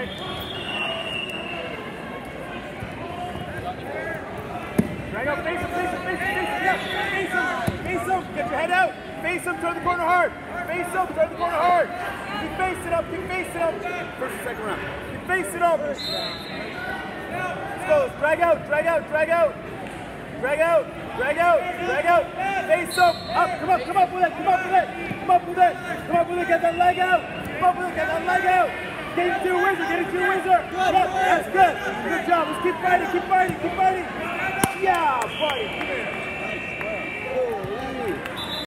Drag out, face him, face him, face him, face him, yeah, face him, face him, get your head out, face him, turn the corner hard, face him, turn the corner hard, keep facing up, keep facing up, first and second round, keep facing up, let's go, drag out, drag out, drag out, drag out, drag out, drag out, face up, come up with it, come up with it, come up with it, come up with it, get that leg out, come up with it, get that leg out. Get into your wizard, get into your wizard. Yep, that's good. Good job. Let's keep fighting, keep fighting, keep fighting. Yeah, buddy. Come here.